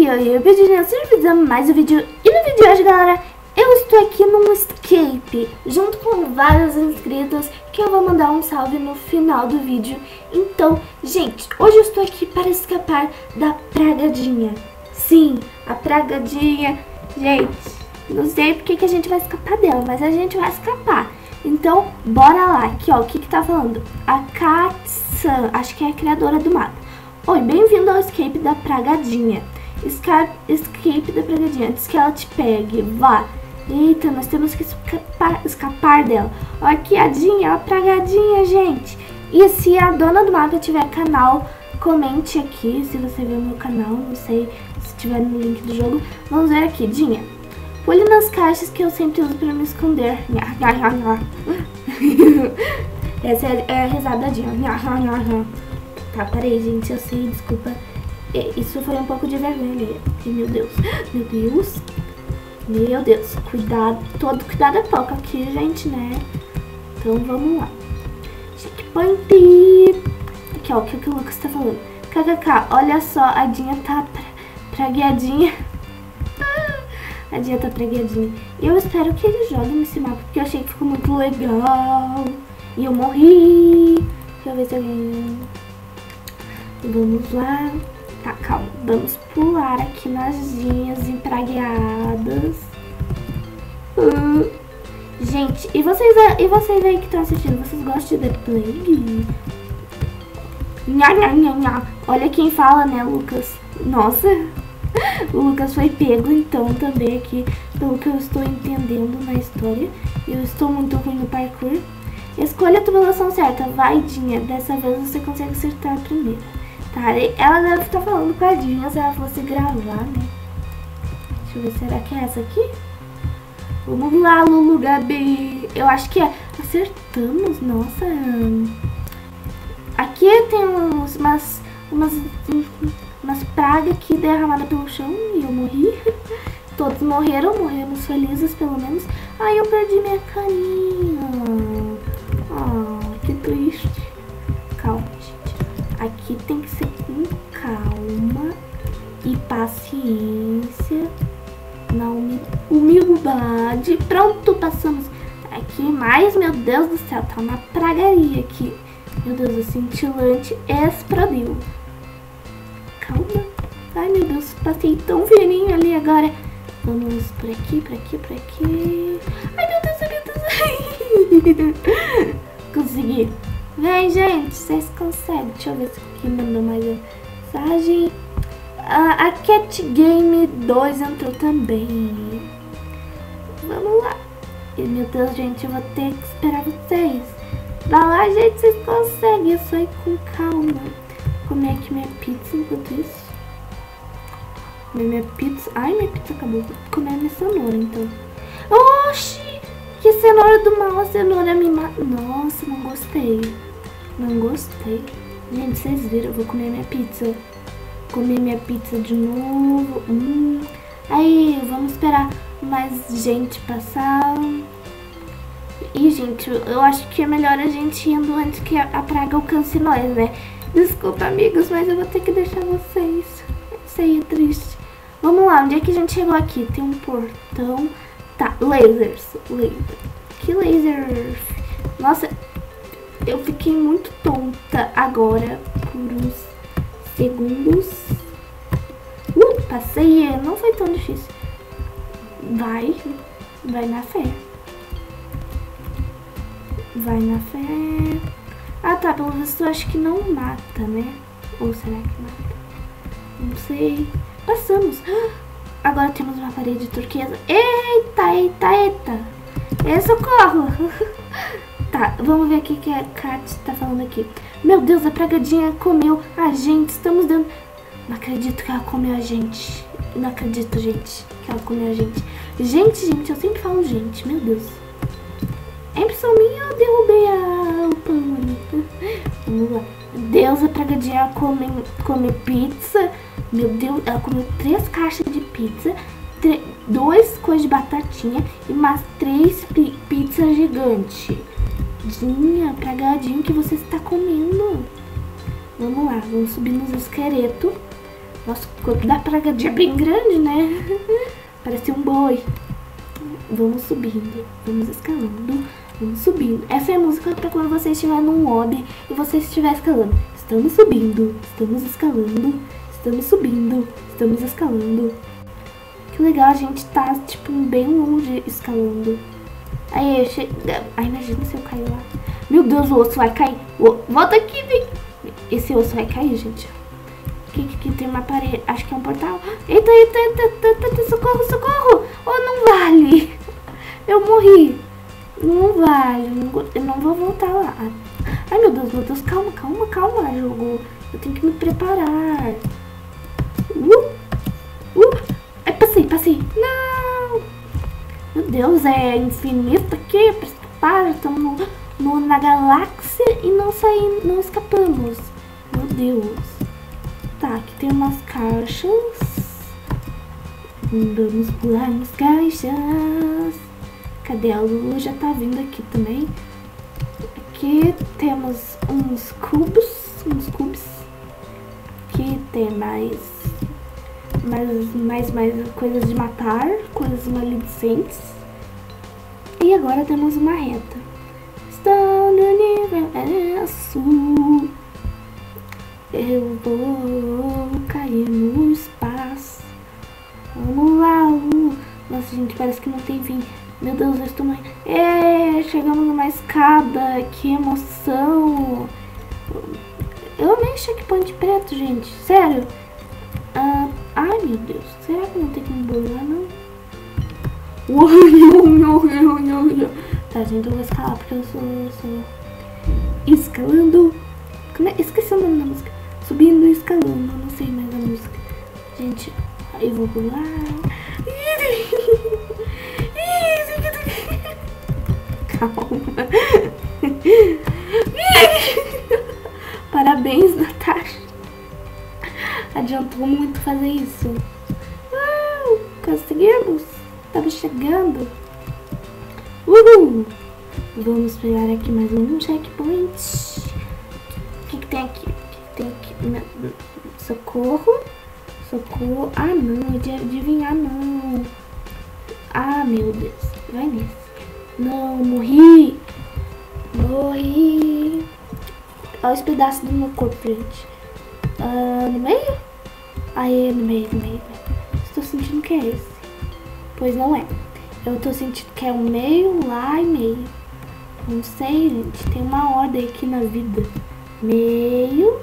eu pedi surpresa mais um vídeo. E no vídeo de hoje, galera, eu estou aqui num escape junto com vários inscritos que eu vou mandar um salve no final do vídeo. Então, gente, hoje eu estou aqui para escapar da pragadinha. Sim, a pragadinha. Gente, não sei porque que a gente vai escapar dela, mas a gente vai escapar. Então, bora lá. Aqui, ó, o que tá falando? A Katsan, acho que é a criadora do mapa. Oi, bem-vindo ao escape da pragadinha. Escape da pragadinha, antes que ela te pegue, vá. Eita, nós temos que escapar dela. Ó, aqui a Dinha, a pragadinha, gente. E se a dona do mapa tiver canal, comente aqui, se você viu meu canal, não sei se tiver no link do jogo. Vamos ver aqui, Dinha. Pule nas caixas que eu sempre uso pra me esconder. Essa é a risada da Dinha. Tá, parei, gente, eu sei, desculpa. Isso foi um pouco de vergonha. Meu Deus, meu Deus. Meu Deus, cuidado. Todo cuidado é pouco aqui, gente, né? Então vamos lá. Checkpoint. Aqui, ó, o que o Lucas tá falando. KKK, olha só, a Dinha tá pragueadinha. A Dinha tá pragueadinha. Eu espero que ele jogue nesse mapa, porque eu achei que ficou muito legal. E eu morri. Deixa eu ver se alguém... Vamos lá. Tá, calma. Vamos pular aqui nas Dinhas empragueadas. Gente, e vocês aí que estão assistindo, vocês gostam de The Plague? Olha quem fala, né, Lucas? Nossa, o Lucas foi pego, então, também aqui, pelo que eu estou entendendo na história. Eu estou muito ruim no parkour. Escolha a tubulação certa. Vai, Dinha. Dessa vez você consegue acertar a primeira. Tá, ela deve estar falando com a Dinha se ela fosse gravar, né? Deixa eu ver, será que é essa aqui? Vamos lá, Lulu, Gabi. Eu acho que é. Acertamos, nossa. Aqui tem umas pragas aqui derramadas pelo chão e eu morri. Todos morremos felizes pelo menos. Ai, eu perdi minha carinha. Ah, que triste. Calma, gente. Aqui tem que ser com calma e paciência, na humildade. Pronto, passamos. Aqui mais, meu Deus do céu, tá uma pragaria aqui. Meu Deus, o cintilante explodiu. Calma. Ai, meu Deus, passei tão fininho ali agora. Vamos por aqui, por aqui, por aqui. Ai, meu Deus, meu Deus. Consegui. Vem, gente, vocês conseguem. Deixa eu ver se aqui mandou mais mensagem. A Cat Game 2 entrou também. Vamos lá. E, meu Deus, gente, eu vou ter que esperar vocês. Vai lá, gente, vocês conseguem. É só ir com calma. Comer aqui minha pizza enquanto isso. Comer minha pizza. Ai, minha pizza acabou. Vou comer minha cenoura, então. Oxi! Que cenoura do mal, a cenoura me mata. Nossa, não gostei. Não gostei. Gente, vocês viram, eu vou comer minha pizza. Comer minha pizza de novo. Aí, vamos esperar mais gente passar. E, gente, eu acho que é melhor a gente ir indo antes que a praga alcance nós, né? Desculpa, amigos, mas eu vou ter que deixar vocês. Isso aí é triste. Vamos lá, onde é que a gente chegou aqui? Tem um portão. Tá, lasers. Que laser? Nossa, eu fiquei muito tonta agora por uns segundos. Passei, não foi tão difícil. Vai na fé. Vai na fé. Ah, tá, pelo visto eu acho que não mata, né? Ou será que mata? Não sei. Passamos. Agora temos uma parede turquesa. Eita. Socorro. Tá, vamos ver aqui que a Kat tá falando aqui. Meu Deus, a pragadinha comeu a gente. Estamos dando... Não acredito que ela comeu a gente. Não acredito, gente, que ela comeu a gente. Gente, eu sempre falo gente. Meu Deus. É impressão minha, eu derrubei o pão. Vamos lá. Deus, a pragadinha come pizza. Meu Deus, ela comeu 3 caixas de pizza, 2 coisas de batatinha e umas 3 pizzas gigantes. Dinha, pragadinho, que você está comendo. Vamos lá, vamos subir nos esqueletos. Nossa, o corpo da pragadinha é bem grande, né? Parece um boi. Vamos subindo, vamos escalando, vamos subindo. Essa é a música pra quando você estiver num lobby e você estiver escalando. Estamos subindo, estamos escalando, estamos subindo, estamos escalando. Que legal, a gente tá, tipo, bem longe escalando. Aí, ai, imagina se eu cair lá. Meu Deus, o osso vai cair. Volta aqui, vem. Esse osso vai cair, gente. Aqui tem uma parede. Acho que é um portal. Eita, socorro, socorro. Oh, não vale. Eu morri. Não vale. Eu não vou voltar lá. Ai, meu Deus. Calma, jogo. Eu tenho que me preparar. Ai, passei. Não. Meu Deus, é infinito aqui. Pra escapar. Estamos na galáxia e não escapamos. Meu Deus. Tá, aqui tem umas caixas. Vamos pular nas caixas. Cadê a Lulu? Já tá vindo aqui também. Aqui temos uns cubos. Aqui tem mais coisas de matar. Coisas maledicentes. E agora temos uma reta. Estou no universo. Eu vou cair no espaço. Vamos lá, Nossa, gente, parece que não tem fim. Meu Deus, eu estou morrendo. Chegamos numa escada. Que emoção. Eu amei checkpoint preto, gente. Sério. Ai, meu Deus. Será que não tem que me burlar, não? Tá, gente, eu vou escalar porque eu sou... Escalando. Esqueci o nome da música. Subindo e escalando, não sei mais a música. Gente, eu vou pular. Calma. Parabéns, Natasha. Adiantou muito fazer isso. Conseguimos. Estamos chegando. Uhul. Vamos pegar aqui mais um checkpoint. O que tem aqui? Socorro. Ah, não. De adivinhar, não. Ah, meu Deus. Vai nesse. Não, morri. Olha os pedaços do meu corpo, gente. No meio? Aí, no meio. Estou sentindo que é esse. Pois não é. Eu tô sentindo que é um meio, lá e meio. Não sei, gente. Tem uma ordem aqui na vida. Meio,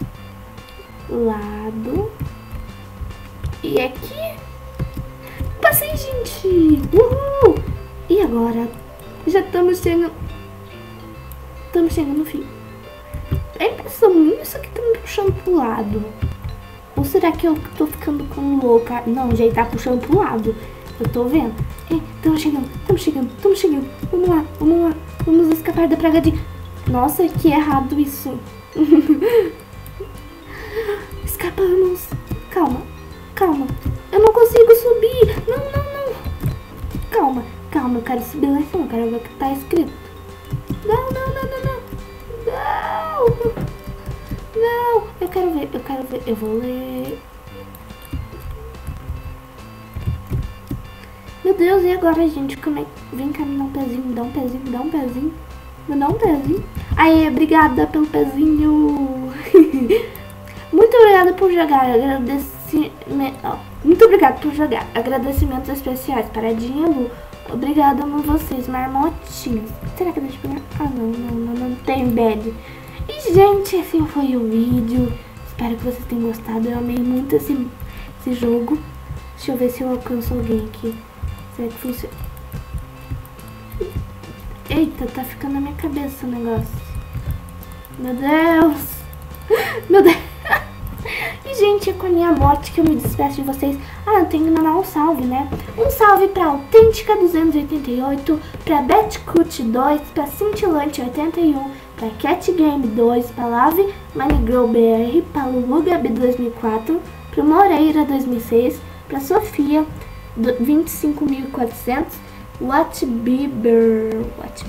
lado e aqui. Passei, gente. Uhul. E agora? Já estamos chegando. No fim. É impressão minha, isso aqui tá me puxando pro lado. Ou será que eu tô ficando com louca? Não, já tá puxando pro lado. Eu tô vendo. Estamos chegando. Vamos lá. Vamos escapar da pragadinha. Nossa, que errado isso. Escapamos. Calma. Eu não consigo subir. Não. Calma. Eu quero subir lá em cima. Eu quero ver o que tá escrito. Não. Eu quero ver. Eu vou ler. Meu Deus, e agora, gente? Como é que... Vem cá, me dá um pezinho. Me dá um pezinho. Aí, obrigada pelo pezinho. Muito obrigada por jogar. Muito obrigada por jogar. Agradecimentos especiais para a Dinha Lu. Obrigada a vocês, marmotinhos. Será que deixa eu pegar? Ah, não tem bad. E, gente, esse foi o vídeo. Espero que vocês tenham gostado. Eu amei muito esse jogo. Deixa eu ver se eu alcanço alguém aqui. Será que funciona? Eita, tá ficando na minha cabeça o negócio. Meu Deus. E, gente, é com a minha morte que eu me despeço de vocês. Eu tenho que mandar um salve, né? Um salve pra Autêntica 288, pra Betcut 2, pra Cintilante 81, pra Cat Game 2, pra Lave Manigirl BR, pra Lulu Gabi 2004, pro Moreira 2006, pra Sofia 25.400, What Bieber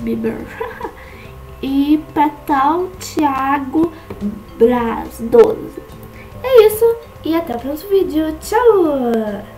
e pra tal Thiago Braz 12. É isso. E até o próximo vídeo. Tchau!